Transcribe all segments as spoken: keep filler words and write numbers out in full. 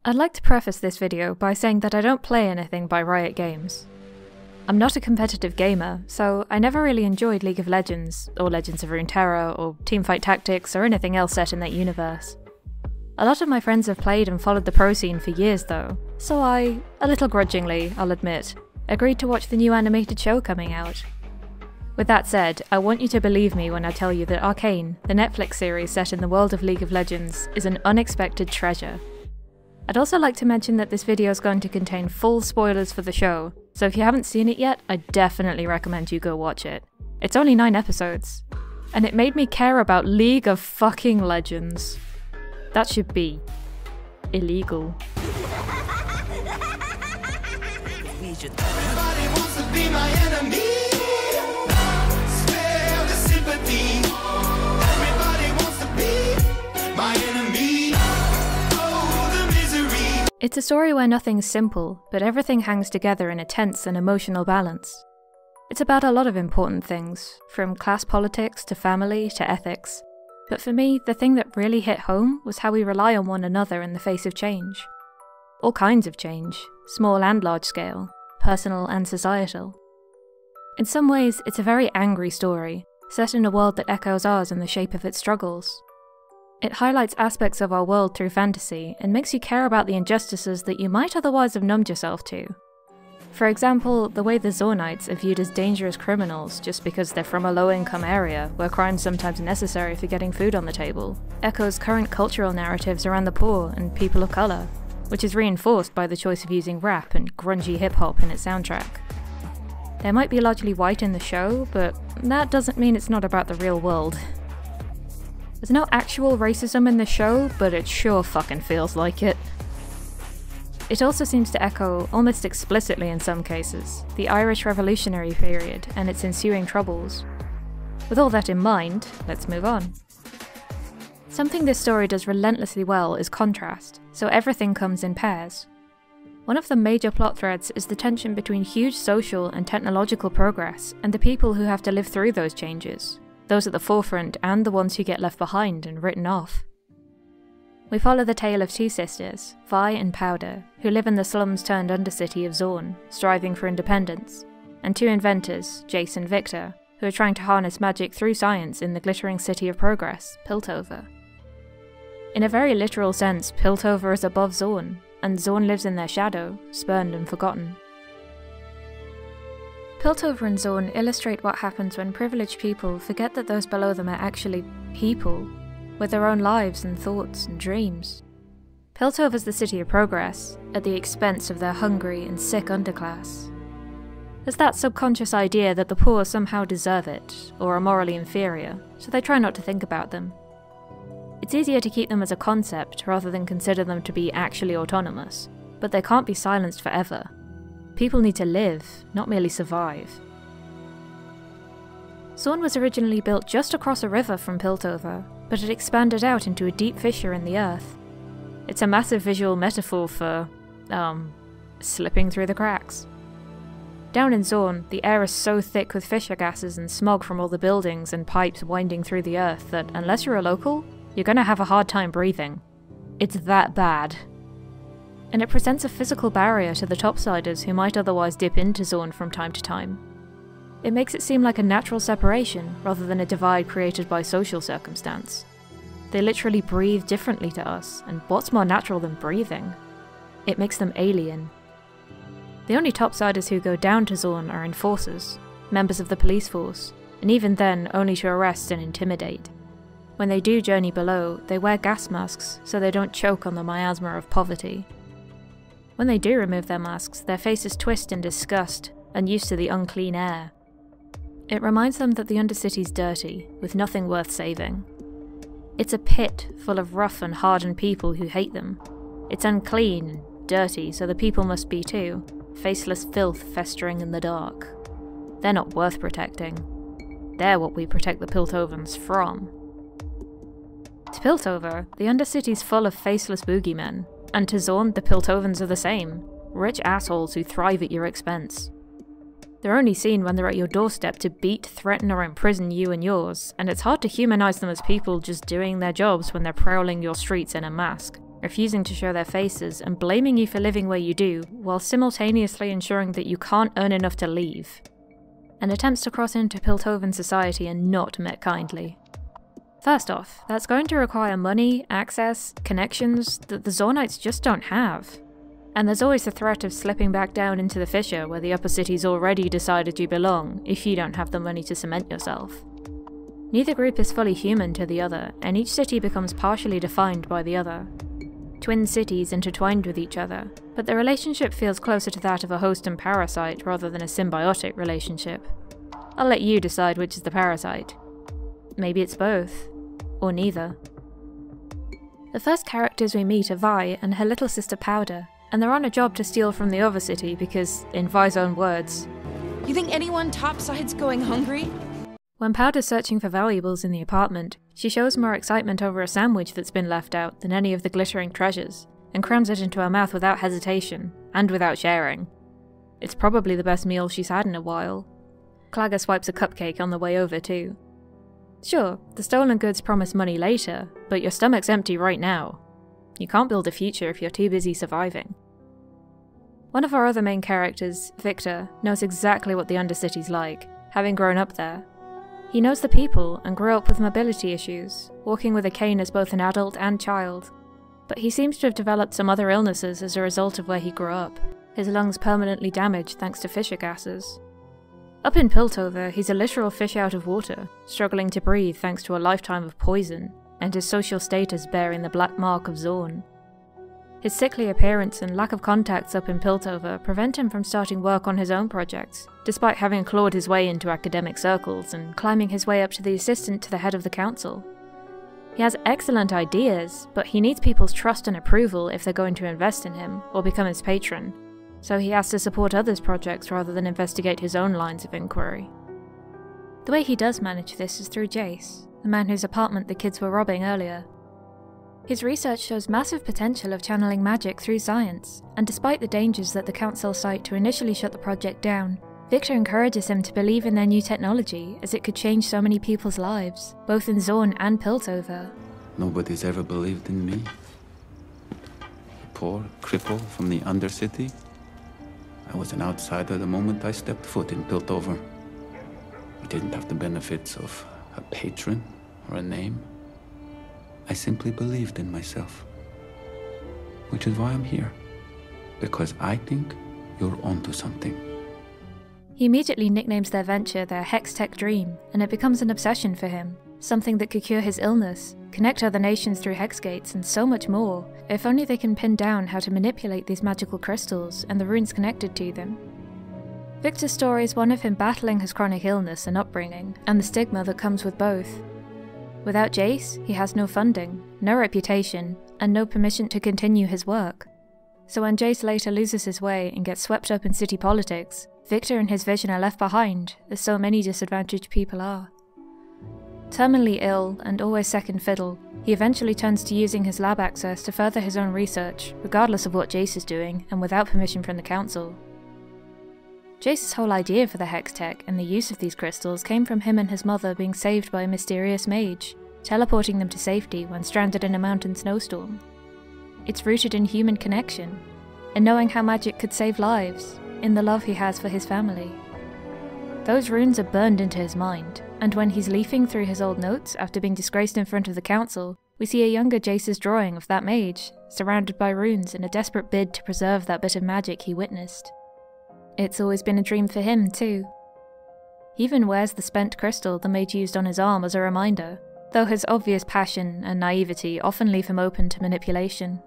I'd like to preface this video by saying that I don't play anything by Riot Games. I'm not a competitive gamer, so I never really enjoyed League of Legends, or Legends of Runeterra, or Teamfight Tactics, or anything else set in that universe. A lot of my friends have played and followed the pro scene for years though, so I, a little grudgingly, I'll admit, agreed to watch the new animated show coming out. With that said, I want you to believe me when I tell you that Arcane, the Netflix series set in the world of League of Legends, is an unexpected treasure. I'd also like to mention that this video is going to contain full spoilers for the show, so if you haven't seen it yet, I definitely recommend you go watch it. It's only nine episodes, and it made me care about League of fucking Legends. That should be illegal. Everybody wants to be my enemy. Spare the sympathy. Everybody wants to be my enemy. Oh, the misery. It's a story where nothing's simple, but everything hangs together in a tense and emotional balance. It's about a lot of important things, from class politics to family to ethics. But for me, the thing that really hit home was how we rely on one another in the face of change. All kinds of change, small and large scale, personal and societal. In some ways, it's a very angry story, set in a world that echoes ours in the shape of its struggles. It highlights aspects of our world through fantasy, and makes you care about the injustices that you might otherwise have numbed yourself to. For example, the way the Zornites are viewed as dangerous criminals just because they're from a low-income area, where crime's sometimes necessary for getting food on the table, echoes current cultural narratives around the poor and people of colour, which is reinforced by the choice of using rap and grungy hip-hop in its soundtrack. They might be largely white in the show, but that doesn't mean it's not about the real world. There's no actual racism in the show, but it sure fucking feels like it. It also seems to echo, almost explicitly in some cases, the Irish Revolutionary period and its ensuing troubles. With all that in mind, let's move on. Something this story does relentlessly well is contrast, so everything comes in pairs. One of the major plot threads is the tension between huge social and technological progress and the people who have to live through those changes, those at the forefront and the ones who get left behind and written off. We follow the tale of two sisters, Vi and Powder, who live in the slums-turned undercity of Zorn, striving for independence, and two inventors, Jace and Victor, who are trying to harness magic through science in the glittering city of progress, Piltover. In a very literal sense, Piltover is above Zorn, and Zorn lives in their shadow, spurned and forgotten. Piltover and Zorn illustrate what happens when privileged people forget that those below them are actually people, with their own lives and thoughts and dreams. Piltover's the city of progress, at the expense of their hungry and sick underclass. There's that subconscious idea that the poor somehow deserve it, or are morally inferior, so they try not to think about them. It's easier to keep them as a concept rather than consider them to be actually autonomous, but they can't be silenced forever. People need to live, not merely survive. Zorn was originally built just across a river from Piltover, but it expanded out into a deep fissure in the earth. It's a massive visual metaphor for, um, slipping through the cracks. Down in Zorn, the air is so thick with fissure gases and smog from all the buildings and pipes winding through the earth that unless you're a local, you're gonna have a hard time breathing. It's that bad. And it presents a physical barrier to the topsiders who might otherwise dip into Zorn from time to time. It makes it seem like a natural separation, rather than a divide created by social circumstance. They literally breathe differently to us, and what's more natural than breathing? It makes them alien. The only topsiders who go down to Zorn are enforcers, members of the police force, and even then only to arrest and intimidate. When they do journey below, they wear gas masks so they don't choke on the miasma of poverty. When they do remove their masks, their faces twist in disgust, unused to the unclean air. It reminds them that the Undercity's dirty, with nothing worth saving. It's a pit full of rough and hardened people who hate them. It's unclean and dirty, so the people must be too, faceless filth festering in the dark. They're not worth protecting. They're what we protect the Piltovans from. To Piltover, the Undercity's full of faceless boogeymen, and to Zorn, the Piltovans are the same, rich assholes who thrive at your expense. They're only seen when they're at your doorstep to beat, threaten, or imprison you and yours, and it's hard to humanize them as people just doing their jobs when they're prowling your streets in a mask. refusing to show their faces and blaming you for living where you do, while simultaneously ensuring that you can't earn enough to leave. And attempts to cross into Piltovan society are not met kindly. First off, that's going to require money, access, connections that the Zornites just don't have. And there's always the threat of slipping back down into the fissure where the upper city's already decided you belong if you don't have the money to cement yourself. Neither group is fully human to the other, and each city becomes partially defined by the other. Twin cities intertwined with each other, but the relationship feels closer to that of a host and parasite rather than a symbiotic relationship. I'll let you decide which is the parasite. Maybe it's both, or neither. The first characters we meet are Vi and her little sister Powder, and they're on a job to steal from the Overcity because, in Vi's own words, "You think anyone topside's going hungry?" When Powder's searching for valuables in the apartment, she shows more excitement over a sandwich that's been left out than any of the glittering treasures, and crams it into her mouth without hesitation, and without sharing. It's probably the best meal she's had in a while. Clagger swipes a cupcake on the way over too. Sure, the stolen goods promise money later, but your stomach's empty right now. You can't build a future if you're too busy surviving. One of our other main characters, Victor, knows exactly what the Undercity's like, having grown up there. He knows the people and grew up with mobility issues, walking with a cane as both an adult and child. But he seems to have developed some other illnesses as a result of where he grew up, his lungs permanently damaged thanks to fissure gases. Up in Piltover, he's a literal fish out of water, struggling to breathe thanks to a lifetime of poison, and his social status bearing the black mark of Zorn. His sickly appearance and lack of contacts up in Piltover prevent him from starting work on his own projects, despite having clawed his way into academic circles and climbing his way up to the assistant to the head of the council. He has excellent ideas, but he needs people's trust and approval if they're going to invest in him, or become his patron, so he has to support others' projects rather than investigate his own lines of inquiry. The way he does manage this is through Jace, the man whose apartment the kids were robbing earlier. His research shows massive potential of channeling magic through science, and despite the dangers that the council cite to initially shut the project down, Victor encourages him to believe in their new technology as it could change so many people's lives, both in Zorn and Piltover. Nobody's ever believed in me. A poor cripple from the Undercity. I was an outsider the moment I stepped foot in Piltover. I didn't have the benefits of a patron or a name. I simply believed in myself. Which is why I'm here. Because I think you're onto something. He immediately nicknames their venture their Hex-Tech Dream, and it becomes an obsession for him. Something that could cure his illness, connect other nations through hex gates, and so much more, if only they can pin down how to manipulate these magical crystals and the runes connected to them. Victor's story is one of him battling his chronic illness and upbringing, and the stigma that comes with both. Without Jace, he has no funding, no reputation, and no permission to continue his work. So when Jace later loses his way and gets swept up in city politics, Victor and his vision are left behind, as so many disadvantaged people are. Terminally ill and always second fiddle, he eventually turns to using his lab access to further his own research, regardless of what Jace is doing, and without permission from the council. Jace's whole idea for the Hex Tech and the use of these crystals came from him and his mother being saved by a mysterious mage, teleporting them to safety when stranded in a mountain snowstorm. It's rooted in human connection, in knowing how magic could save lives, in the love he has for his family. Those runes are burned into his mind, and when he's leafing through his old notes after being disgraced in front of the council, we see a younger Jace's drawing of that mage, surrounded by runes in a desperate bid to preserve that bit of magic he witnessed. It's always been a dream for him, too. He even wears the spent crystal the mage used on his arm as a reminder, though his obvious passion and naivety often leave him open to manipulation.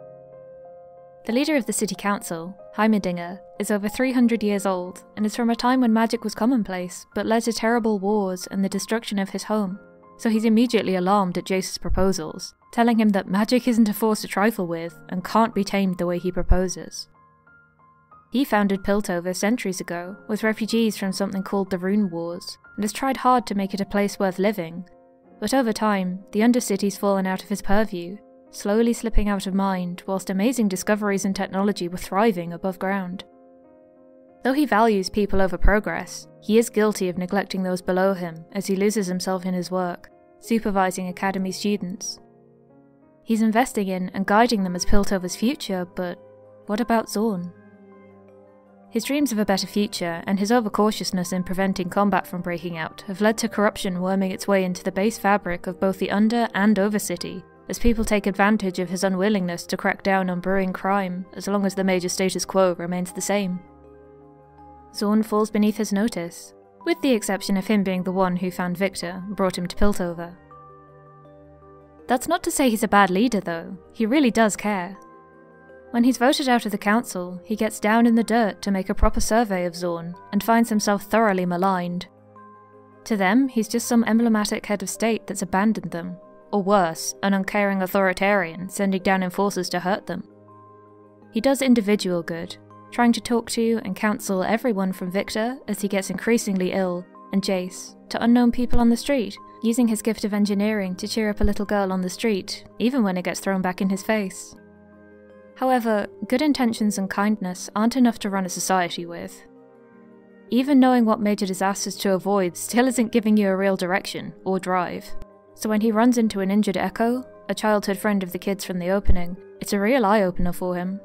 The leader of the city council, Heimerdinger, is over three hundred years old, and is from a time when magic was commonplace, but led to terrible wars and the destruction of his home, so he's immediately alarmed at Jace's proposals, telling him that magic isn't a force to trifle with, and can't be tamed the way he proposes. He founded Piltover centuries ago, with refugees from something called the Rune Wars, and has tried hard to make it a place worth living. But over time, the Undercity's fallen out of his purview, slowly slipping out of mind, whilst amazing discoveries in technology were thriving above ground. Though he values people over progress, he is guilty of neglecting those below him as he loses himself in his work, supervising academy students. He's investing in and guiding them as Piltover's future, but what about Zorn? His dreams of a better future and his overcautiousness in preventing combat from breaking out have led to corruption worming its way into the base fabric of both the Under and Overcity, as people take advantage of his unwillingness to crack down on brewing crime as long as the major status quo remains the same. Zorn falls beneath his notice, with the exception of him being the one who found Victor and brought him to Piltover. That's not to say he's a bad leader though, he really does care. When he's voted out of the council, he gets down in the dirt to make a proper survey of Zorn, and finds himself thoroughly maligned. To them, he's just some emblematic head of state that's abandoned them, or worse, an uncaring authoritarian sending down enforcers to hurt them. He does individual good, trying to talk to and counsel everyone from Victor as he gets increasingly ill, and Jace, to unknown people on the street, using his gift of engineering to cheer up a little girl on the street, even when it gets thrown back in his face. However, good intentions and kindness aren't enough to run a society with. Even knowing what major disasters to avoid still isn't giving you a real direction, or drive. So when he runs into an injured Echo, a childhood friend of the kids from the opening, it's a real eye-opener for him.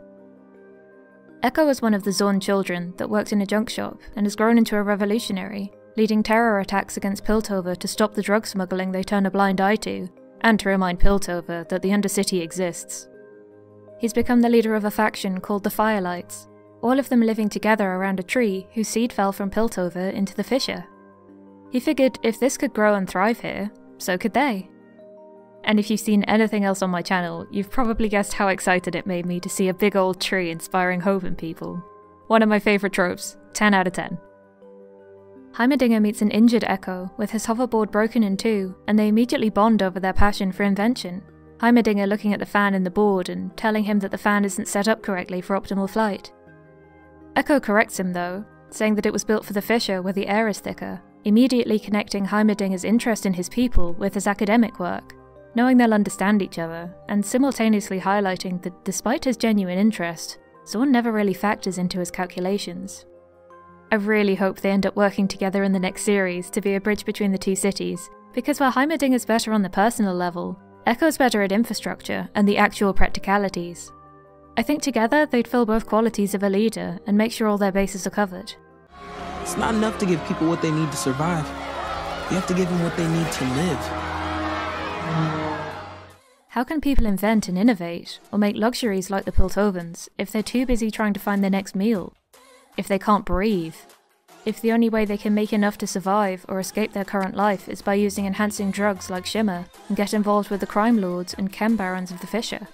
Echo is one of the Zorn children that worked in a junk shop and has grown into a revolutionary, leading terror attacks against Piltover to stop the drug smuggling they turn a blind eye to, and to remind Piltover that the Undercity exists. He's become the leader of a faction called the Firelights, all of them living together around a tree whose seed fell from Piltover into the fissure. He figured if this could grow and thrive here, so could they. And if you've seen anything else on my channel, you've probably guessed how excited it made me to see a big old tree inspiring hope in people. One of my favourite tropes, ten out of ten. Heimerdinger meets an injured Echo, with his hoverboard broken in two, and they immediately bond over their passion for invention, Heimerdinger looking at the fan in the board and telling him that the fan isn't set up correctly for optimal flight. Echo corrects him though, saying that it was built for the fissure where the air is thicker, immediately connecting Heimerdinger's interest in his people with his academic work, knowing they'll understand each other, and simultaneously highlighting that despite his genuine interest, Zorn never really factors into his calculations. I really hope they end up working together in the next series to be a bridge between the two cities, because while Heimerdinger's better on the personal level, Echo's better at infrastructure and the actual practicalities. I think together they'd fill both qualities of a leader and make sure all their bases are covered. It's not enough to give people what they need to survive. You have to give them what they need to live. How can people invent and innovate, or make luxuries like the Piltovans, if they're too busy trying to find their next meal? If they can't breathe? If the only way they can make enough to survive or escape their current life is by using enhancing drugs like Shimmer, and get involved with the crime lords and chem barons of the fissure?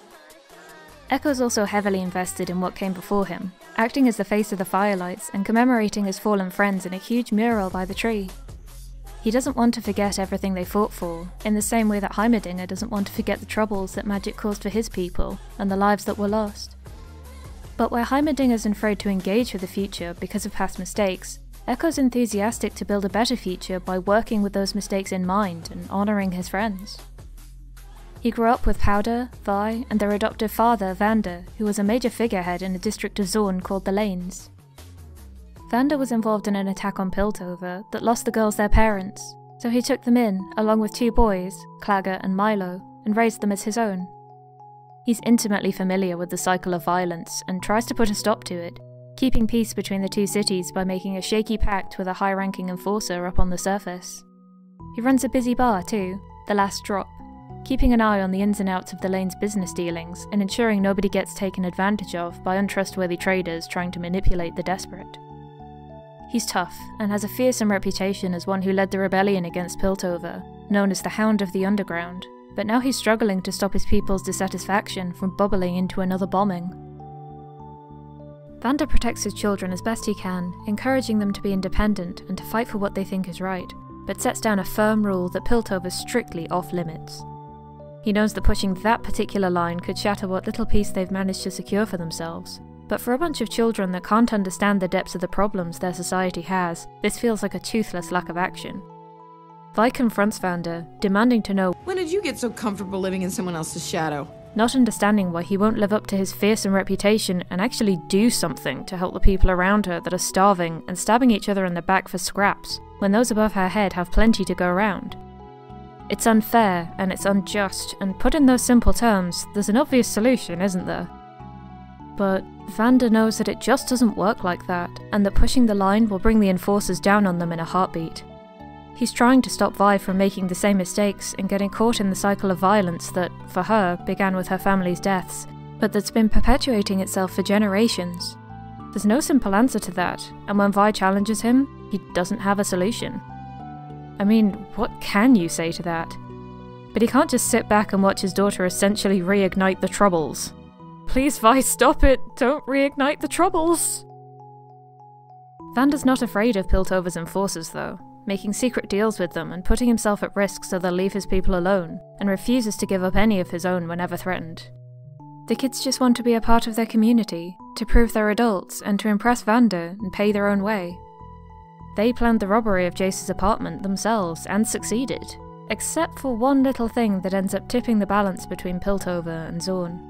Echo's also heavily invested in what came before him, acting as the face of the Firelights and commemorating his fallen friends in a huge mural by the tree. He doesn't want to forget everything they fought for, in the same way that Heimerdinger doesn't want to forget the troubles that magic caused for his people, and the lives that were lost. But where Heimerdinger's afraid to engage with the future because of past mistakes, Echo's enthusiastic to build a better future by working with those mistakes in mind and honouring his friends. He grew up with Powder, Vi, and their adoptive father, Vander, who was a major figurehead in a district of Zorn called the Lanes. Vander was involved in an attack on Piltover that lost the girls their parents, so he took them in, along with two boys, Clagger and Milo, and raised them as his own. He's intimately familiar with the cycle of violence and tries to put a stop to it, keeping peace between the two cities by making a shaky pact with a high-ranking enforcer up on the surface. He runs a busy bar too, The Last Drop, keeping an eye on the ins and outs of the lane's business dealings and ensuring nobody gets taken advantage of by untrustworthy traders trying to manipulate the desperate. He's tough, and has a fearsome reputation as one who led the rebellion against Piltover, known as the Hound of the Underground, but now he's struggling to stop his people's dissatisfaction from bubbling into another bombing. Vander protects his children as best he can, encouraging them to be independent and to fight for what they think is right, but sets down a firm rule that Piltover's strictly off-limits. He knows that pushing that particular line could shatter what little peace they've managed to secure for themselves, but for a bunch of children that can't understand the depths of the problems their society has, this feels like a toothless lack of action. Vi confronts Vander, demanding to know When did you get so comfortable living in someone else's shadow? not understanding why he won't live up to his fearsome reputation and actually do something to help the people around her that are starving and stabbing each other in the back for scraps, when those above her head have plenty to go around. It's unfair and it's unjust, and put in those simple terms, there's an obvious solution, isn't there? But Vanda knows that it just doesn't work like that, and that pushing the line will bring the enforcers down on them in a heartbeat. He's trying to stop Vi from making the same mistakes and getting caught in the cycle of violence that, for her, began with her family's deaths, but that's been perpetuating itself for generations. There's no simple answer to that, and when Vi challenges him, he doesn't have a solution. I mean, what can you say to that? But he can't just sit back and watch his daughter essentially reignite the Troubles. Please, Vi, stop it! Don't reignite the Troubles! Vanda's not afraid of Piltover's enforcers, though, making secret deals with them and putting himself at risk so they'll leave his people alone, and refuses to give up any of his own whenever threatened. The kids just want to be a part of their community, to prove they're adults, and to impress Vanda and pay their own way. They planned the robbery of Jace's apartment themselves, and succeeded, except for one little thing that ends up tipping the balance between Piltover and Zorn.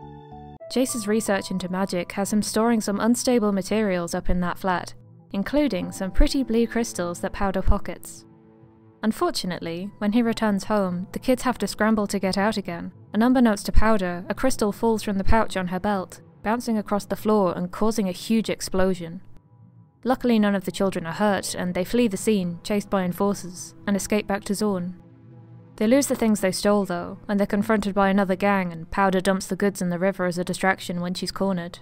Jace's research into magic has him storing some unstable materials up in that flat, including some pretty blue crystals that powder pockets. Unfortunately, when he returns home, the kids have to scramble to get out again, and unbeknownst to Powder, a crystal falls from the pouch on her belt, bouncing across the floor and causing a huge explosion. Luckily none of the children are hurt, and they flee the scene, chased by enforcers, and escape back to Zorn. They lose the things they stole though, and they're confronted by another gang, and Powder dumps the goods in the river as a distraction when she's cornered.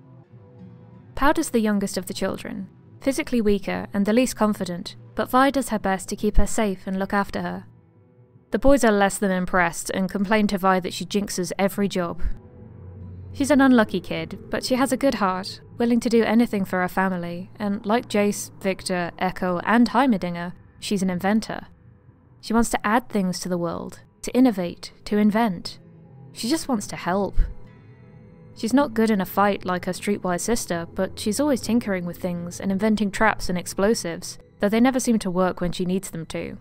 Powder's the youngest of the children, physically weaker and the least confident, but Vi does her best to keep her safe and look after her. The boys are less than impressed and complain to Vi that she jinxes every job. She's an unlucky kid, but she has a good heart, willing to do anything for her family, and like Jace, Victor, Echo, and Heimerdinger, she's an inventor. She wants to add things to the world, to innovate, to invent. She just wants to help. She's not good in a fight like her streetwise sister, but she's always tinkering with things and inventing traps and explosives, though they never seem to work when she needs them to.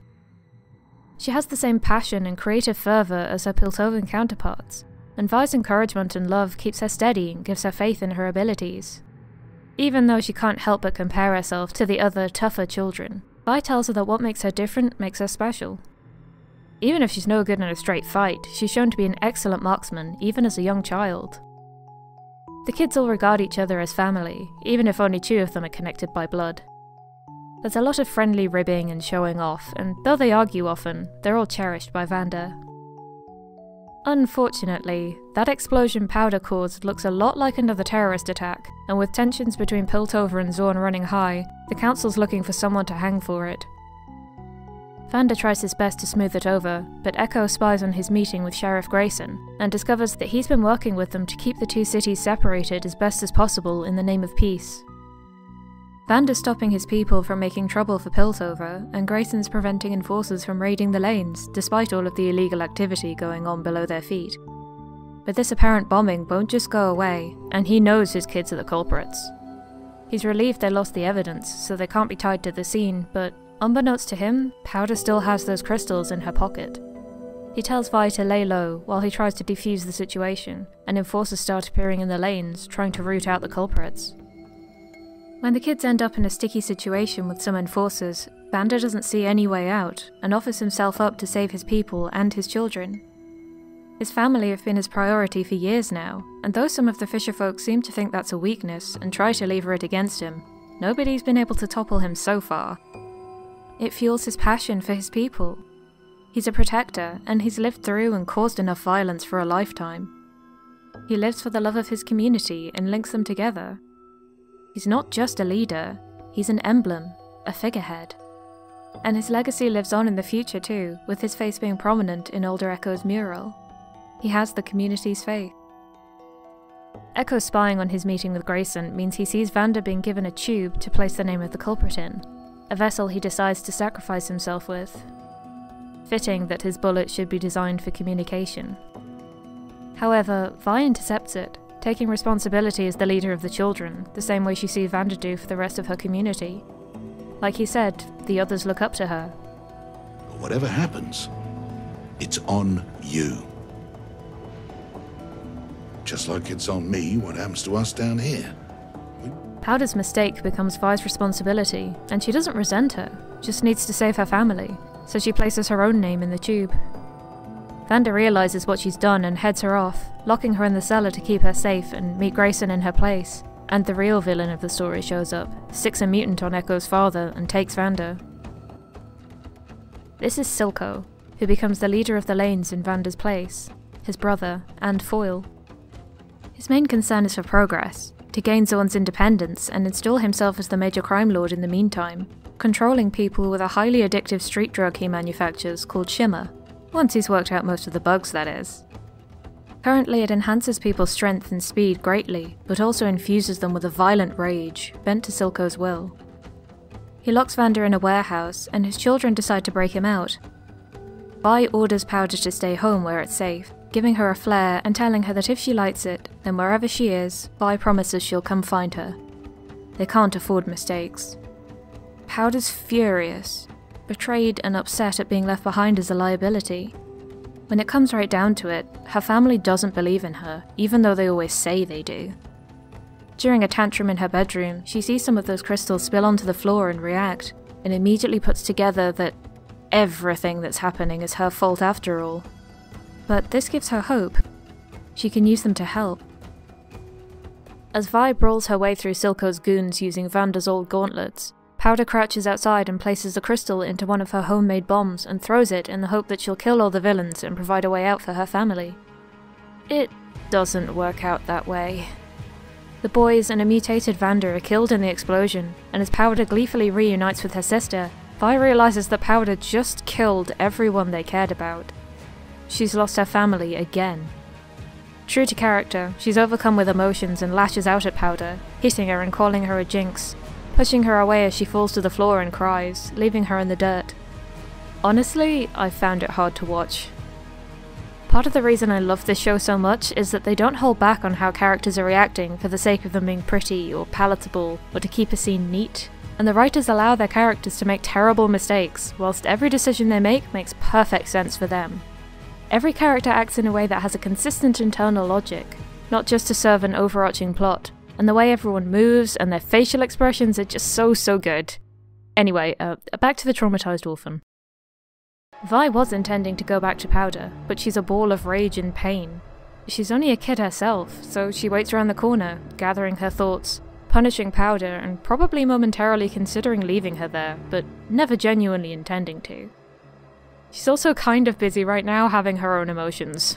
She has the same passion and creative fervour as her Piltovan counterparts, and Vi's encouragement and love keeps her steady and gives her faith in her abilities. Even though she can't help but compare herself to the other, tougher children, Vi tells her that what makes her different makes her special. Even if she's no good in a straight fight, she's shown to be an excellent marksman, even as a young child. The kids all regard each other as family, even if only two of them are connected by blood. There's a lot of friendly ribbing and showing off, and though they argue often, they're all cherished by Vanda. Unfortunately, that explosion Powder caused looks a lot like another terrorist attack, and with tensions between Piltover and Zorn running high, the council's looking for someone to hang for it. Vanda tries his best to smooth it over, but Echo spies on his meeting with Sheriff Grayson, and discovers that he's been working with them to keep the two cities separated as best as possible in the name of peace. Vanda's stopping his people from making trouble for Piltover, and Grayson's preventing enforcers from raiding the lanes, despite all of the illegal activity going on below their feet. But this apparent bombing won't just go away, and he knows his kids are the culprits. He's relieved they lost the evidence, so they can't be tied to the scene, but unbeknownst to him, Powder still has those crystals in her pocket. He tells Vi to lay low while he tries to defuse the situation, and enforcers start appearing in the lanes, trying to root out the culprits. When the kids end up in a sticky situation with some enforcers, Vanda doesn't see any way out, and offers himself up to save his people and his children. His family have been his priority for years now, and though some of the fisherfolk seem to think that's a weakness and try to lever it against him, nobody's been able to topple him so far. It fuels his passion for his people. He's a protector, and he's lived through and caused enough violence for a lifetime. He lives for the love of his community and links them together. He's not just a leader, he's an emblem, a figurehead. And his legacy lives on in the future too, with his face being prominent in older Echo's mural. He has the community's faith. Echo spying on his meeting with Grayson means he sees Vanda being given a tube to place the name of the culprit in, a vessel he decides to sacrifice himself with. Fitting that his bullet should be designed for communication. However, Vi intercepts it, taking responsibility as the leader of the children, the same way she sees Vanda do for the rest of her community. Like he said, the others look up to her. Whatever happens, it's on you. Just like it's on me what happens to us down here. Powder's mistake becomes Vi's responsibility, and she doesn't resent her, just needs to save her family. so she places her own name in the tube. Vanda realizes what she's done and heads her off, locking her in the cellar to keep her safe and meet Grayson in her place. And the real villain of the story shows up, sticks a mutant on Echo's father, and takes Vanda. This is Silco, who becomes the leader of the Lanes in Vanda's place, his brother, and foil. His main concern is for progress, to gain Zorn's independence and install himself as the major crime lord in the meantime, controlling people with a highly addictive street drug he manufactures called Shimmer, once he's worked out most of the bugs, that is. Currently it enhances people's strength and speed greatly, but also infuses them with a violent rage, bent to Silco's will. He locks Vanda in a warehouse, and his children decide to break him out. Vi orders Powder to stay home where it's safe, giving her a flare and telling her that if she lights it, then wherever she is, Vi promises she'll come find her. They can't afford mistakes. Powder's furious, betrayed and upset at being left behind as a liability. When it comes right down to it, her family doesn't believe in her, even though they always say they do. During a tantrum in her bedroom, she sees some of those crystals spill onto the floor and react, and immediately puts together that everything that's happening is her fault after all. But this gives her hope. She can use them to help. As Vi brawls her way through Silco's goons using Vanda's old gauntlets, Powder crouches outside and places a crystal into one of her homemade bombs and throws it in the hope that she'll kill all the villains and provide a way out for her family. It doesn't work out that way. The boys and a mutated Vanda are killed in the explosion, and as Powder gleefully reunites with her sister, Vi realizes that Powder just killed everyone they cared about. She's lost her family again. True to character, she's overcome with emotions and lashes out at Powder, hitting her and calling her a jinx, pushing her away as she falls to the floor and cries, leaving her in the dirt. Honestly, I found it hard to watch. Part of the reason I love this show so much is that they don't hold back on how characters are reacting for the sake of them being pretty or palatable or to keep a scene neat, and the writers allow their characters to make terrible mistakes, whilst every decision they make makes perfect sense for them. Every character acts in a way that has a consistent internal logic, not just to serve an overarching plot, and the way everyone moves and their facial expressions are just so, so good. Anyway, uh, back to the traumatized orphan. Vi was intending to go back to Powder, but she's a ball of rage and pain. She's only a kid herself, so she waits around the corner, gathering her thoughts, punishing Powder and probably momentarily considering leaving her there, but never genuinely intending to. She's also kind of busy right now having her own emotions.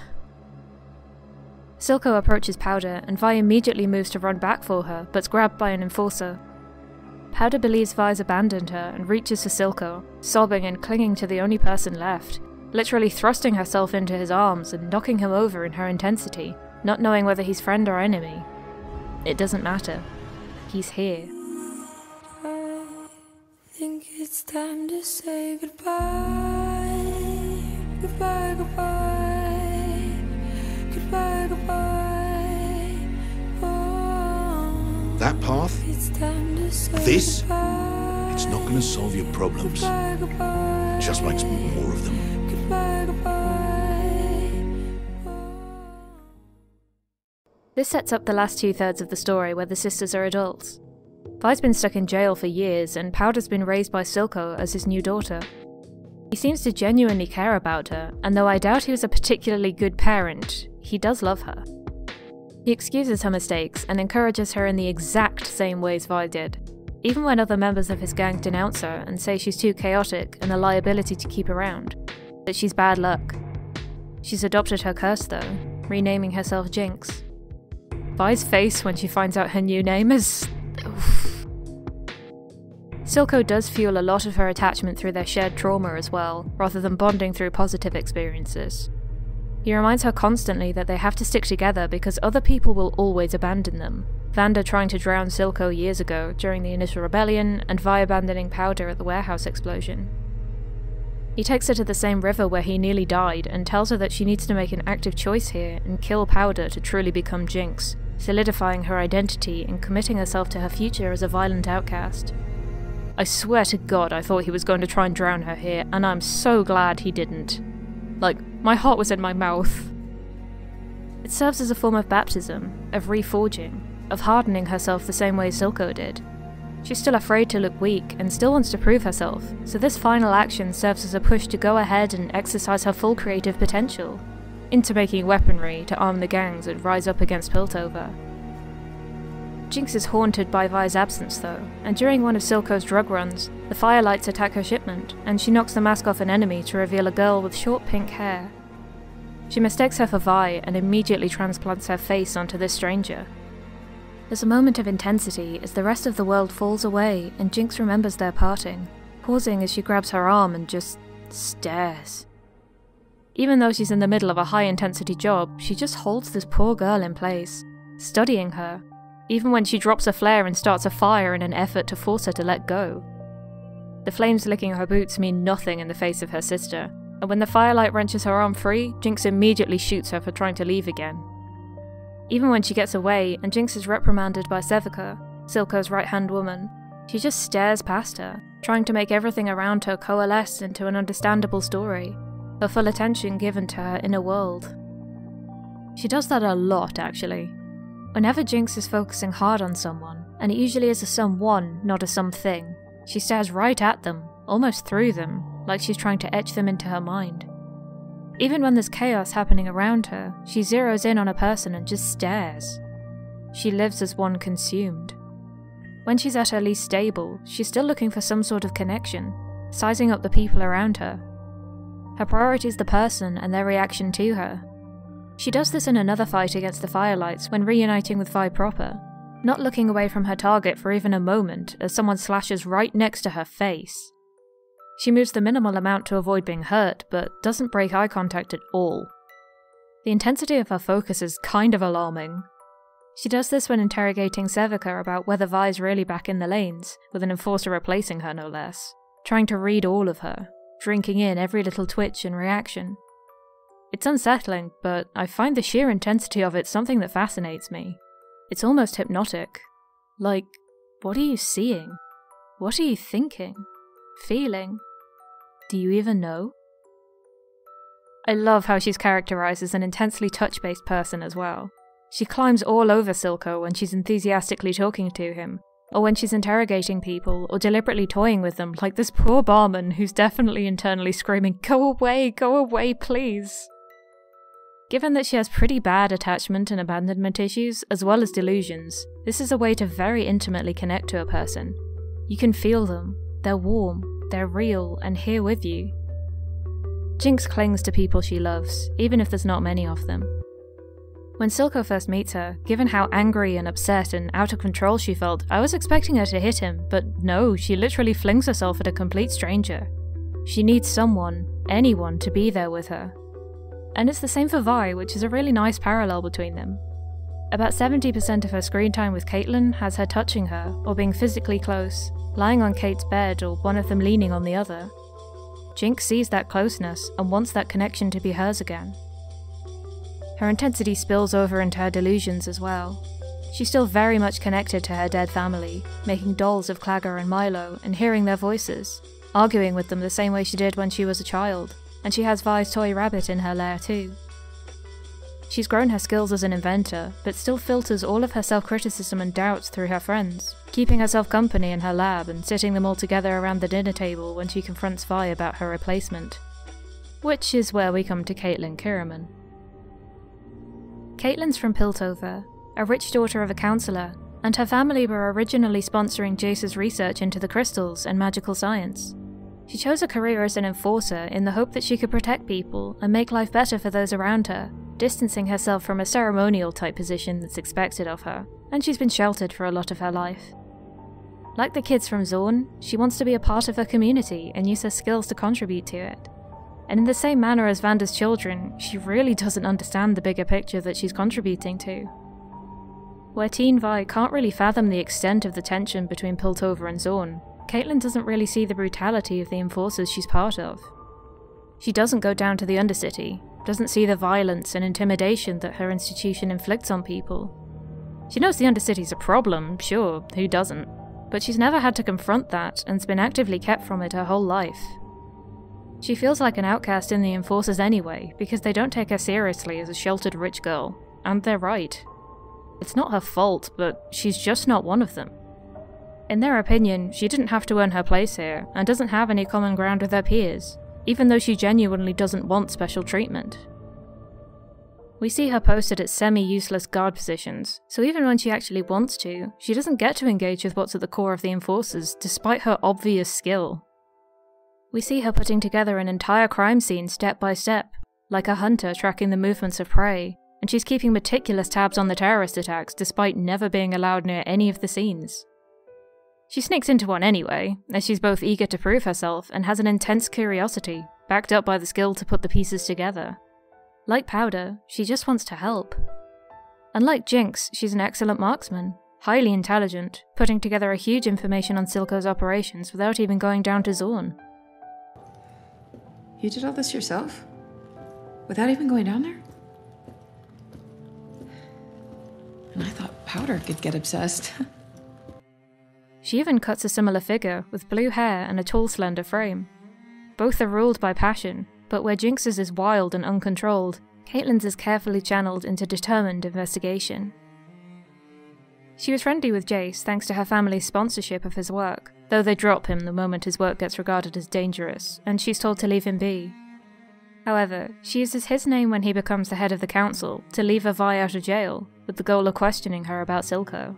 Silco approaches Powder, and Vi immediately moves to run back for her, but's grabbed by an enforcer. Powder believes Vi's abandoned her and reaches for Silco, sobbing and clinging to the only person left, literally thrusting herself into his arms and knocking him over in her intensity, not knowing whether he's friend or enemy. It doesn't matter. He's here. I think it's time to say goodbye. Goodbye, goodbye. Goodbye, goodbye. Oh, That path, it's time to say this, goodbye. it's not going to solve your problems. Goodbye, goodbye. It just makes more of them. Goodbye, goodbye. Oh. This sets up the last two-thirds of the story where the sisters are adults. Vi's been stuck in jail for years, and Powder's been raised by Silco as his new daughter. He seems to genuinely care about her, and though I doubt he was a particularly good parent, he does love her. He excuses her mistakes and encourages her in the exact same ways Vi did, even when other members of his gang denounce her and say she's too chaotic and a liability to keep around, that she's bad luck. She's adopted her curse though, renaming herself Jinx. Vi's face when she finds out her new name is... Oof. Silco does fuel a lot of her attachment through their shared trauma as well, rather than bonding through positive experiences. He reminds her constantly that they have to stick together because other people will always abandon them. Vanda trying to drown Silco years ago during the initial rebellion, and Vi abandoning Powder at the warehouse explosion. He takes her to the same river where he nearly died and tells her that she needs to make an active choice here and kill Powder to truly become Jinx, solidifying her identity and committing herself to her future as a violent outcast. I swear to God I thought he was going to try and drown her here, and I'm so glad he didn't. Like, my heart was in my mouth. It serves as a form of baptism, of reforging, of hardening herself the same way Silco did. She's still afraid to look weak and still wants to prove herself, so this final action serves as a push to go ahead and exercise her full creative potential, into making weaponry to arm the gangs and rise up against Piltover. Jinx is haunted by Vi's absence though, and during one of Silco's drug runs, the Firelights attack her shipment, and she knocks the mask off an enemy to reveal a girl with short pink hair. She mistakes her for Vi and immediately transplants her face onto this stranger. There's a moment of intensity as the rest of the world falls away and Jinx remembers their parting, pausing as she grabs her arm and just stares. Even though she's in the middle of a high-intensity job, she just holds this poor girl in place, studying her, even when she drops a flare and starts a fire in an effort to force her to let go. The flames licking her boots mean nothing in the face of her sister, and when the Firelight wrenches her arm free, Jinx immediately shoots her for trying to leave again. Even when she gets away and Jinx is reprimanded by Sevica, Silco's right-hand woman, she just stares past her, trying to make everything around her coalesce into an understandable story, her full attention given to her inner world. She does that a lot, actually. Whenever Jinx is focusing hard on someone, and it usually is a someone, not a something, she stares right at them, almost through them, like she's trying to etch them into her mind. Even when there's chaos happening around her, she zeroes in on a person and just stares. She lives as one consumed. When she's at her least stable, she's still looking for some sort of connection, sizing up the people around her. Her priority is the person and their reaction to her. She does this in another fight against the Firelights when reuniting with Vi proper, not looking away from her target for even a moment as someone slashes right next to her face. She moves the minimal amount to avoid being hurt, but doesn't break eye contact at all. The intensity of her focus is kind of alarming. She does this when interrogating Sevica about whether Vi's really back in the lanes, with an enforcer replacing her no less, trying to read all of her, drinking in every little twitch and reaction. It's unsettling, but I find the sheer intensity of it something that fascinates me. It's almost hypnotic. Like, what are you seeing? What are you thinking? Feeling? Do you even know? I love how she's characterized as an intensely touch-based person as well. She climbs all over Silco when she's enthusiastically talking to him, or when she's interrogating people or deliberately toying with them, like this poor barman who's definitely internally screaming, "Go away, go away, please!" Given that she has pretty bad attachment and abandonment issues, as well as delusions, this is a way to very intimately connect to a person. You can feel them, they're warm, they're real, and here with you. Jinx clings to people she loves, even if there's not many of them. When Silco first meets her, given how angry and upset and out of control she felt, I was expecting her to hit him, but no, she literally flings herself at a complete stranger. She needs someone, anyone, to be there with her. And it's the same for Vi, which is a really nice parallel between them. About seventy percent of her screen time with Caitlin has her touching her, or being physically close, lying on Kate's bed or one of them leaning on the other. Jinx sees that closeness and wants that connection to be hers again. Her intensity spills over into her delusions as well. She's still very much connected to her dead family, making dolls of Clagger and Milo and hearing their voices, arguing with them the same way she did when she was a child, and she has Vi's toy rabbit in her lair too. She's grown her skills as an inventor, but still filters all of her self-criticism and doubts through her friends, keeping herself company in her lab and sitting them all together around the dinner table when she confronts Vi about her replacement. Which is where we come to Caitlin Kiraman. Caitlin's from Piltover, a rich daughter of a counsellor, and her family were originally sponsoring Jace's research into the crystals and magical science. She chose a career as an enforcer in the hope that she could protect people and make life better for those around her, distancing herself from a ceremonial type position that's expected of her, and she's been sheltered for a lot of her life. Like the kids from Zorn, she wants to be a part of her community and use her skills to contribute to it. And in the same manner as Vanda's children, she really doesn't understand the bigger picture that she's contributing to. Where Teen Vi can't really fathom the extent of the tension between Piltover and Zorn, Caitlin doesn't really see the brutality of the enforcers she's part of. She doesn't go down to the Undercity, doesn't see the violence and intimidation that her institution inflicts on people. She knows the Undercity's a problem, sure, who doesn't? But she's never had to confront that and's been actively kept from it her whole life. She feels like an outcast in the enforcers anyway, because they don't take her seriously as a sheltered rich girl, and they're right. It's not her fault, but she's just not one of them. In their opinion, she didn't have to earn her place here, and doesn't have any common ground with her peers, even though she genuinely doesn't want special treatment. We see her posted at semi-useless guard positions, so even when she actually wants to, she doesn't get to engage with what's at the core of the enforcers, despite her obvious skill. We see her putting together an entire crime scene step by step, like a hunter tracking the movements of prey, and she's keeping meticulous tabs on the terrorist attacks despite never being allowed near any of the scenes. She sneaks into one anyway, as she's both eager to prove herself and has an intense curiosity, backed up by the skill to put the pieces together. Like Powder, she just wants to help. Unlike Jinx, she's an excellent marksman, highly intelligent, putting together a huge information on Silco's operations without even going down to Zorn. You did all this yourself? Without even going down there? And I thought Powder could get obsessed. She even cuts a similar figure, with blue hair and a tall, slender frame. Both are ruled by passion, but where Jinx's is wild and uncontrolled, Caitlyn's is carefully channeled into determined investigation. She was friendly with Jace thanks to her family's sponsorship of his work, though they drop him the moment his work gets regarded as dangerous, and she's told to leave him be. However, she uses his name when he becomes the head of the council to leave Vi out of jail, with the goal of questioning her about Silco.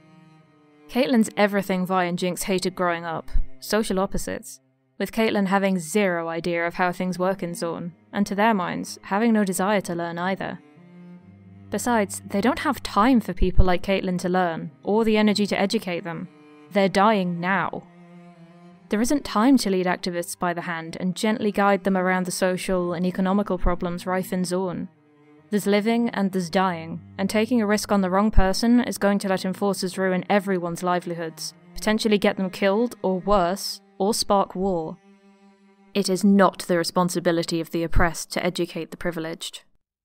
Caitlyn's everything Vi and Jinx hated growing up, social opposites, with Caitlyn having zero idea of how things work in Zorn, and to their minds, having no desire to learn either. Besides, they don't have time for people like Caitlyn to learn, or the energy to educate them. They're dying now. There isn't time to lead activists by the hand and gently guide them around the social and economical problems rife in Zorn. There's living and there's dying, and taking a risk on the wrong person is going to let enforcers ruin everyone's livelihoods, potentially get them killed, or worse, or spark war. It is not the responsibility of the oppressed to educate the privileged.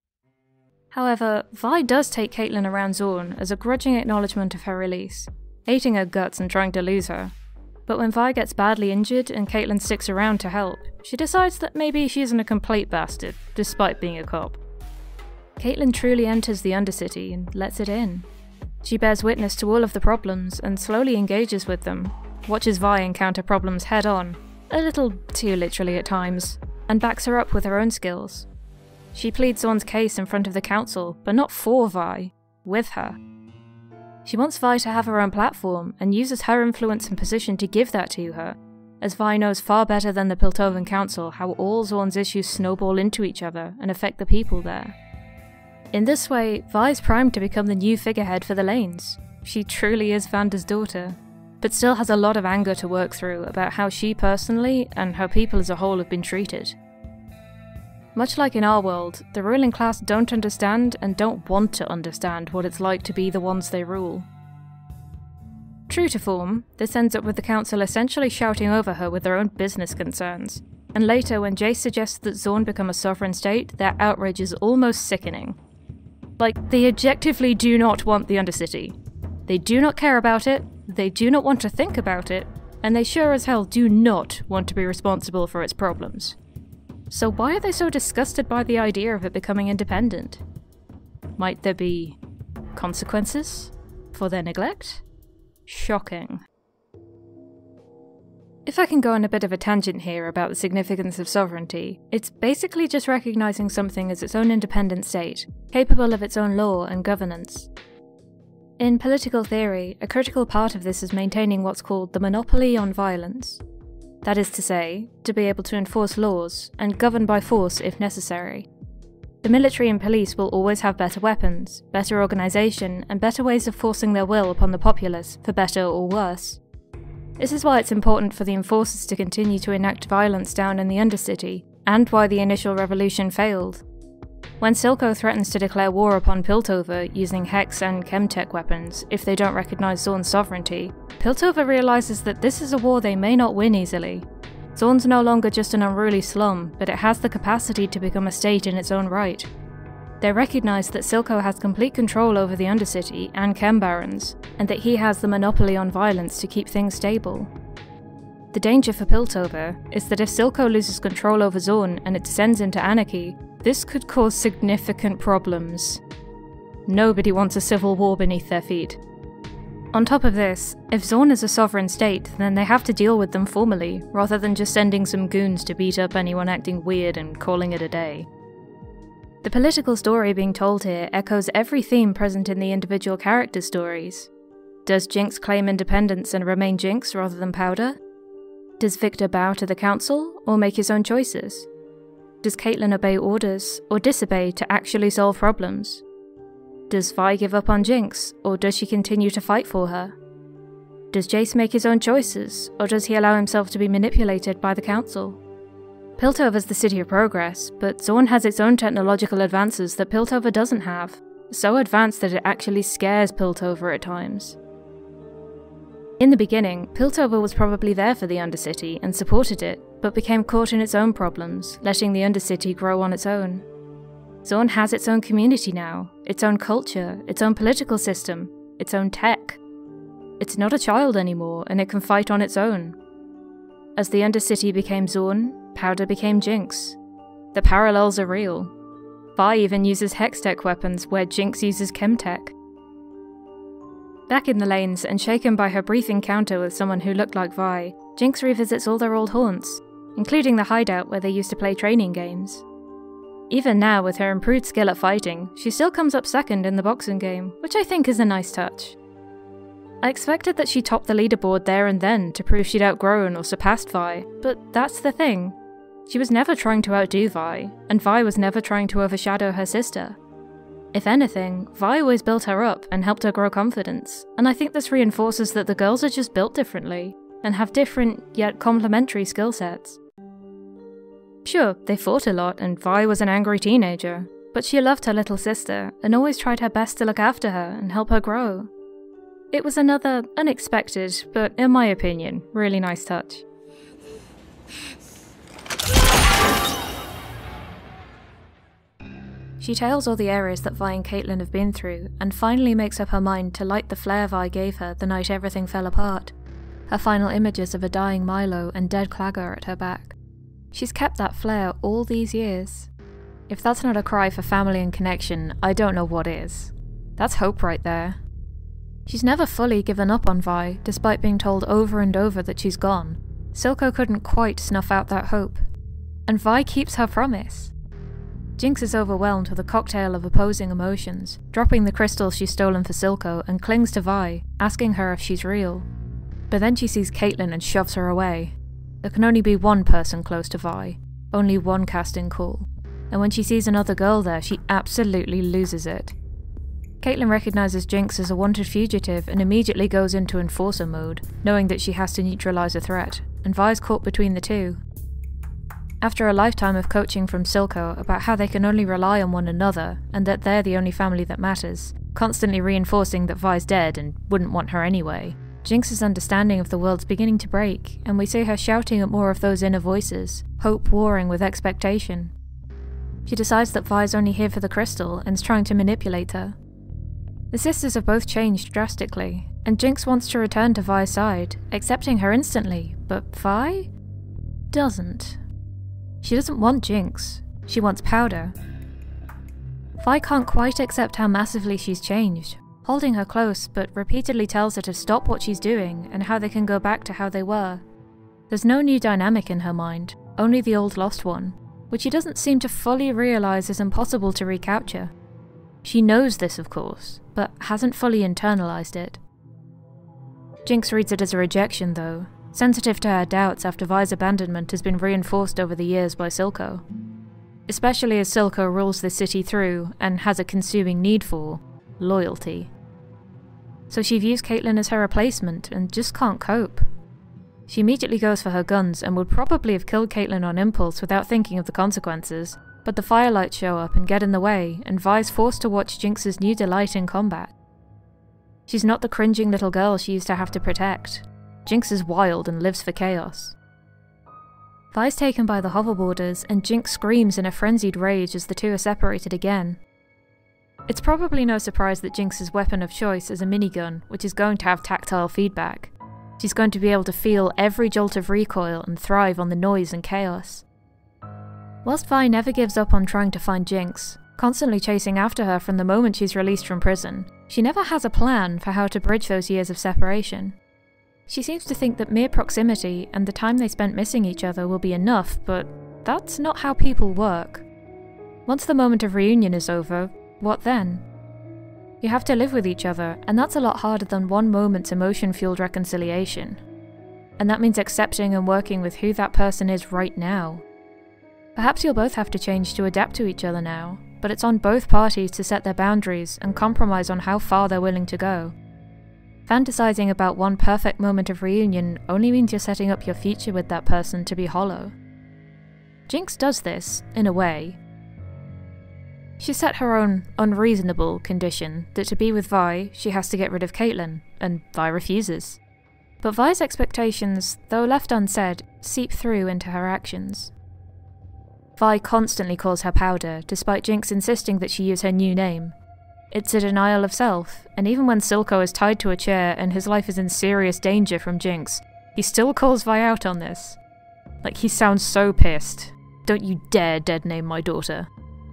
However, Vi does take Caitlyn around Zorn as a grudging acknowledgement of her release, hating her guts and trying to lose her. But when Vi gets badly injured and Caitlyn sticks around to help, she decides that maybe she isn't a complete bastard, despite being a cop. Caitlyn truly enters the Undercity and lets it in. She bears witness to all of the problems and slowly engages with them, watches Vi encounter problems head-on, a little too literally at times, and backs her up with her own skills. She pleads Zorn's case in front of the council, but not for Vi, with her. She wants Vi to have her own platform, and uses her influence and position to give that to her, as Vi knows far better than the Piltovan Council how all Zorn's issues snowball into each other and affect the people there. In this way, Vi's primed to become the new figurehead for the Lanes. She truly is Vander's daughter, but still has a lot of anger to work through about how she personally, and how people as a whole have been treated. Much like in our world, the ruling class don't understand and don't want to understand what it's like to be the ones they rule. True to form, this ends up with the council essentially shouting over her with their own business concerns, and later when Jace suggests that Zorn become a sovereign state, their outrage is almost sickening. Like, they objectively do not want the Undercity. They do not care about it, they do not want to think about it, and they sure as hell do not want to be responsible for its problems. So why are they so disgusted by the idea of it becoming independent? Might there be consequences for their neglect? Shocking. If I can go on a bit of a tangent here about the significance of sovereignty, it's basically just recognizing something as its own independent state, capable of its own law and governance. In political theory, a critical part of this is maintaining what's called the monopoly on violence. That is to say, to be able to enforce laws, and govern by force if necessary. The military and police will always have better weapons, better organisation, and better ways of forcing their will upon the populace, for better or worse. This is why it's important for the enforcers to continue to enact violence down in the Undercity, and why the initial revolution failed. When Silco threatens to declare war upon Piltover using Hex and Chemtech weapons if they don't recognise Zorn's sovereignty, Piltover realises that this is a war they may not win easily. Zorn's no longer just an unruly slum, but it has the capacity to become a state in its own right. They recognise that Silco has complete control over the Undercity and Chem Barons, and that he has the monopoly on violence to keep things stable. The danger for Piltover is that if Silco loses control over Zorn and it descends into anarchy, this could cause significant problems. Nobody wants a civil war beneath their feet. On top of this, if Zorn is a sovereign state, then they have to deal with them formally, rather than just sending some goons to beat up anyone acting weird and calling it a day. The political story being told here echoes every theme present in the individual characters' stories. Does Jinx claim independence and remain Jinx rather than Powder? Does Victor bow to the council, or make his own choices? Does Caitlin obey orders, or disobey to actually solve problems? Does Vi give up on Jinx, or does she continue to fight for her? Does Jace make his own choices, or does he allow himself to be manipulated by the council? Piltover's the city of progress, but Zorn has its own technological advances that Piltover doesn't have, so advanced that it actually scares Piltover at times. In the beginning, Piltover was probably there for the Undercity and supported it, but became caught in its own problems, letting the Undercity grow on its own. Zorn has its own community now, its own culture, its own political system, its own tech. It's not a child anymore, and it can fight on its own. As the Undercity became Zorn, Powder became Jinx. The parallels are real. Vi even uses Hextech weapons where Jinx uses Chemtech. Back in the lanes, and shaken by her brief encounter with someone who looked like Vi, Jinx revisits all their old haunts, including the hideout where they used to play training games. Even now, with her improved skill at fighting, she still comes up second in the boxing game, which I think is a nice touch. I expected that she'd top the leaderboard there and then to prove she'd outgrown or surpassed Vi, but that's the thing. She was never trying to outdo Vi, and Vi was never trying to overshadow her sister. If anything, Vi always built her up and helped her grow confidence, and I think this reinforces that the girls are just built differently, and have different, yet complementary skill sets. Sure, they fought a lot and Vi was an angry teenager, but she loved her little sister and always tried her best to look after her and help her grow. It was another unexpected, but in my opinion, really nice touch. She tales all the areas that Vi and Caitlin have been through, and finally makes up her mind to light the flare Vi gave her the night everything fell apart. Her final images of a dying Milo and dead Clagger at her back. She's kept that flare all these years. If that's not a cry for family and connection, I don't know what is. That's hope right there. She's never fully given up on Vi, despite being told over and over that she's gone. Silco couldn't quite snuff out that hope. And Vi keeps her promise. Jinx is overwhelmed with a cocktail of opposing emotions, dropping the crystals she's stolen for Silco and clings to Vi, asking her if she's real. But then she sees Caitlin and shoves her away. There can only be one person close to Vi, only one casting call, and when she sees another girl there, she absolutely loses it. Caitlin recognises Jinx as a wanted fugitive and immediately goes into enforcer mode, knowing that she has to neutralise a threat, and Vi's caught between the two. After a lifetime of coaching from Silco about how they can only rely on one another, and that they're the only family that matters, constantly reinforcing that Vi's dead and wouldn't want her anyway, Jinx's understanding of the world's beginning to break, and we see her shouting at more of those inner voices, hope warring with expectation. She decides that Vi's only here for the crystal and is trying to manipulate her. The sisters have both changed drastically, and Jinx wants to return to Vi's side, accepting her instantly, but Vi doesn't. She doesn't want Jinx, she wants Powder. Vi can't quite accept how massively she's changed, holding her close but repeatedly tells her to stop what she's doing and how they can go back to how they were. There's no new dynamic in her mind, only the old lost one, which she doesn't seem to fully realise is impossible to recapture. She knows this, of course, but hasn't fully internalised it. Jinx reads it as a rejection though, sensitive to her doubts after Vi's abandonment has been reinforced over the years by Silco. Especially as Silco rules the city through, and has a consuming need for, loyalty. So she views Caitlin as her replacement and just can't cope. She immediately goes for her guns and would probably have killed Caitlin on impulse without thinking of the consequences, but the firelights show up and get in the way, and Vi's forced to watch Jinx's new delight in combat. She's not the cringing little girl she used to have to protect. Jinx is wild and lives for chaos. Vi's taken by the hoverboarders, and Jinx screams in a frenzied rage as the two are separated again. It's probably no surprise that Jinx's weapon of choice is a minigun, which is going to have tactile feedback. She's going to be able to feel every jolt of recoil and thrive on the noise and chaos. Whilst Vi never gives up on trying to find Jinx, constantly chasing after her from the moment she's released from prison. She never has a plan for how to bridge those years of separation. She seems to think that mere proximity and the time they spent missing each other will be enough, but that's not how people work. Once the moment of reunion is over, what then? You have to live with each other, and that's a lot harder than one moment's emotion-fueled reconciliation. And that means accepting and working with who that person is right now. Perhaps you'll both have to change to adapt to each other now, but it's on both parties to set their boundaries and compromise on how far they're willing to go. Fantasizing about one perfect moment of reunion only means you're setting up your future with that person to be hollow. Jinx does this, in a way. She set her own unreasonable condition that to be with Vi, she has to get rid of Caitlin, and Vi refuses. But Vi's expectations, though left unsaid, seep through into her actions. Vi constantly calls her Powder, despite Jinx insisting that she use her new name. It's a denial of self, and even when Silco is tied to a chair and his life is in serious danger from Jinx, he still calls Vi out on this. Like, he sounds so pissed. Don't you dare dead name my daughter.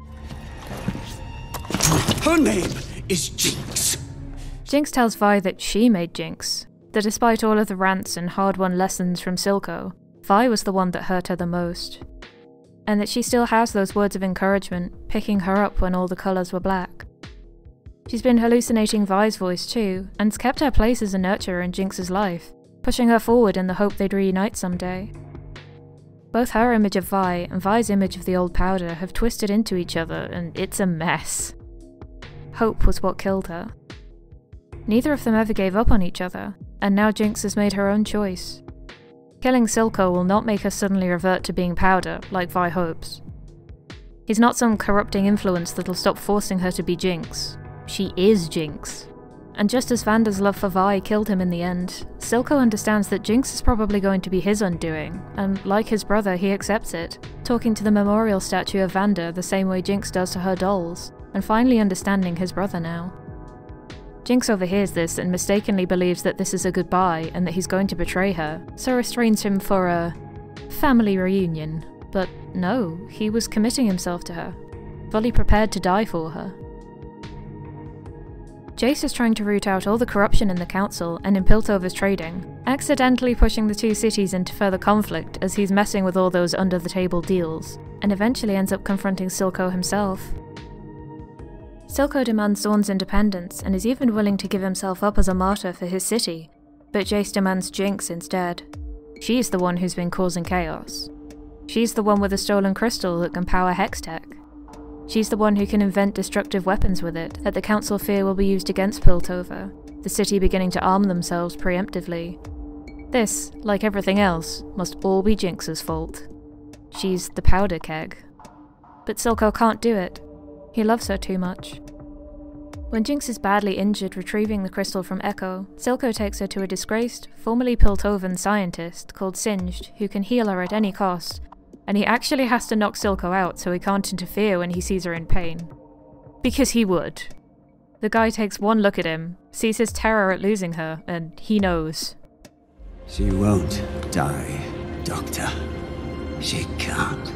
Her name is Jinx. Jinx tells Vi that she made Jinx, that despite all of the rants and hard-won lessons from Silco, Vi was the one that hurt her the most. And that she still has those words of encouragement, picking her up when all the colours were black. She's been hallucinating Vi's voice too, and's kept her place as a nurturer in Jinx's life, pushing her forward in the hope they'd reunite someday. Both her image of Vi and Vi's image of the old Powder have twisted into each other, and it's a mess. Hope was what killed her. Neither of them ever gave up on each other, and now Jinx has made her own choice. Killing Silco will not make her suddenly revert to being Powder, like Vi hopes. He's not some corrupting influence that'll stop forcing her to be Jinx. She is Jinx. And just as Vander's love for Vi killed him in the end, Silco understands that Jinx is probably going to be his undoing, and like his brother, he accepts it, talking to the memorial statue of Vander the same way Jinx does to her dolls, and finally understanding his brother now. Jinx overhears this and mistakenly believes that this is a goodbye and that he's going to betray her, so restrains him for a family reunion. But no, he was committing himself to her, fully prepared to die for her. Jace is trying to root out all the corruption in the council and in Piltover's trading, accidentally pushing the two cities into further conflict as he's messing with all those under-the-table deals, and eventually ends up confronting Silco himself. Silco demands Zorn's independence and is even willing to give himself up as a martyr for his city, but Jace demands Jinx instead. She's the one who's been causing chaos. She's the one with a stolen crystal that can power Hextech. She's the one who can invent destructive weapons with it that the council fear will be used against Piltover, the city beginning to arm themselves preemptively. This, like everything else, must all be Jinx's fault. She's the powder keg. But Silco can't do it. He loves her too much. When Jinx is badly injured retrieving the crystal from Echo, Silco takes her to a disgraced, formerly Piltovan scientist called Singed who can heal her at any cost, and he actually has to knock Silco out so he can't interfere when he sees her in pain. Because he would. The guy takes one look at him, sees his terror at losing her, and he knows. She won't die, Doctor. She can't.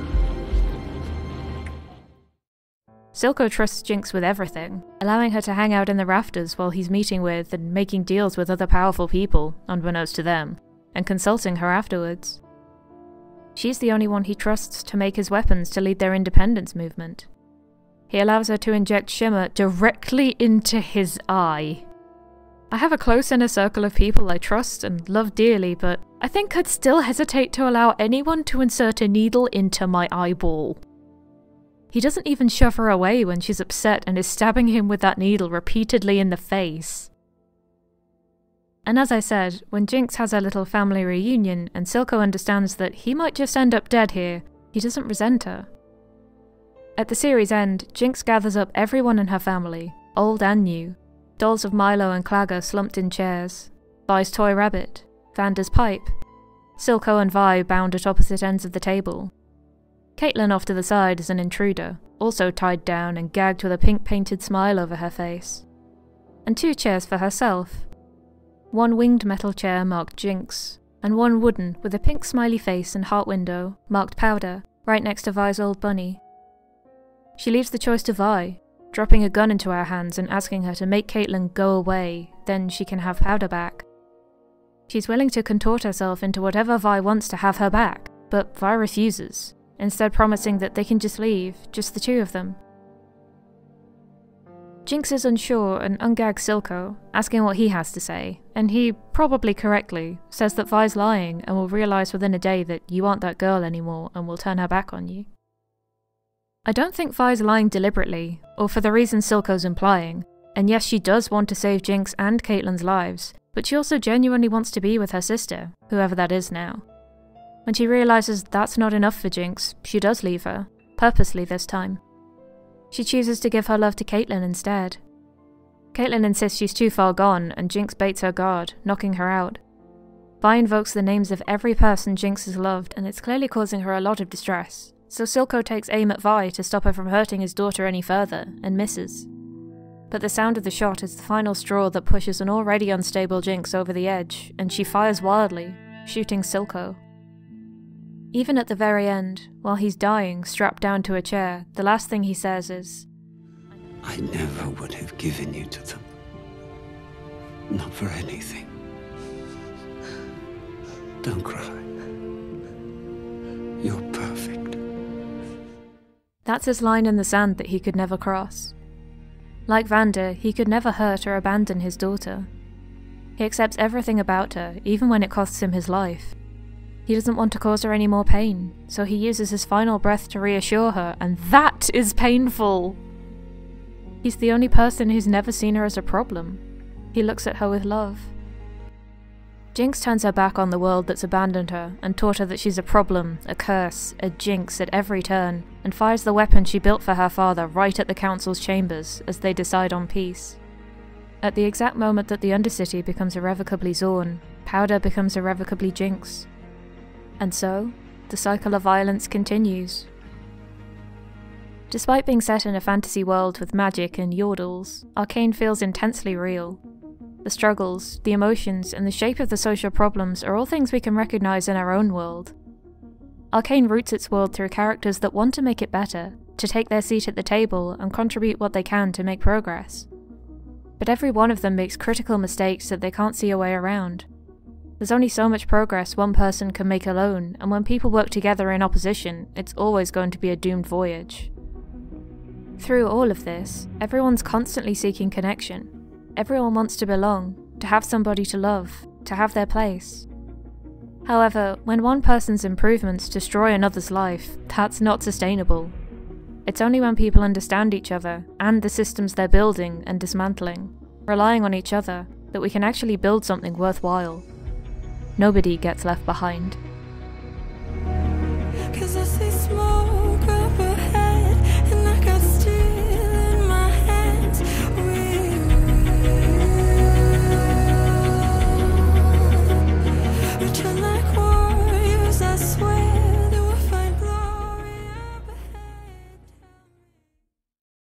Silco trusts Jinx with everything, allowing her to hang out in the rafters while he's meeting with and making deals with other powerful people, unbeknownst to them, and consulting her afterwards. She's the only one he trusts to make his weapons to lead their independence movement. He allows her to inject Shimmer directly into his eye. I have a close inner circle of people I trust and love dearly, but I think I'd still hesitate to allow anyone to insert a needle into my eyeball. He doesn't even shove her away when she's upset and is stabbing him with that needle repeatedly in the face. And as I said, when Jinx has her little family reunion and Silco understands that he might just end up dead here, he doesn't resent her. At the series' end, Jinx gathers up everyone in her family, old and new, dolls of Milo and Clagger slumped in chairs, Vi's toy rabbit, Vander's pipe, Silco and Vi bound at opposite ends of the table. Caitlin off to the side is an intruder, also tied down and gagged with a pink-painted smile over her face. And two chairs for herself. One winged metal chair marked Jinx, and one wooden with a pink smiley face and heart window marked Powder, right next to Vi's old bunny. She leaves the choice to Vi, dropping a gun into our hands and asking her to make Caitlin go away, then she can have Powder back. She's willing to contort herself into whatever Vi wants to have her back, but Vi refuses, instead promising that they can just leave, just the two of them. Jinx is unsure and ungags Silco, asking what he has to say, and he, probably correctly, says that Vi's lying and will realise within a day that you aren't that girl anymore and will turn her back on you. I don't think Vi's lying deliberately, or for the reason Silco's implying, and yes, she does want to save Jinx and Caitlin's lives, but she also genuinely wants to be with her sister, whoever that is now. When she realises that's not enough for Jinx, she does leave her, purposely this time. She chooses to give her love to Caitlin instead. Caitlin insists she's too far gone, and Jinx baits her guard, knocking her out. Vi invokes the names of every person Jinx has loved, and it's clearly causing her a lot of distress, so Silco takes aim at Vi to stop her from hurting his daughter any further, and misses. But the sound of the shot is the final straw that pushes an already unstable Jinx over the edge, and she fires wildly, shooting Silco. Even at the very end, while he's dying, strapped down to a chair, the last thing he says is, I never would have given you to them. Not for anything. Don't cry. You're perfect. That's his line in the sand that he could never cross. Like Vander, he could never hurt or abandon his daughter. He accepts everything about her, even when it costs him his life. He doesn't want to cause her any more pain, so he uses his final breath to reassure her, and that is painful! He's the only person who's never seen her as a problem. He looks at her with love. Jinx turns her back on the world that's abandoned her and taught her that she's a problem, a curse, a jinx at every turn, and fires the weapon she built for her father right at the council's chambers as they decide on peace. At the exact moment that the Undercity becomes irrevocably Zorn, Powder becomes irrevocably Jinx. And so, the cycle of violence continues. Despite being set in a fantasy world with magic and yordles, Arcane feels intensely real. The struggles, the emotions, and the shape of the social problems are all things we can recognise in our own world. Arcane roots its world through characters that want to make it better, to take their seat at the table and contribute what they can to make progress. But every one of them makes critical mistakes that they can't see a way around. There's only so much progress one person can make alone, and when people work together in opposition, it's always going to be a doomed voyage. Through all of this, everyone's constantly seeking connection. Everyone wants to belong, to have somebody to love, to have their place. However, when one person's improvements destroy another's life, that's not sustainable. It's only when people understand each other, and the systems they're building and dismantling, relying on each other, that we can actually build something worthwhile. Nobody gets left behind. 'Cause I see smoke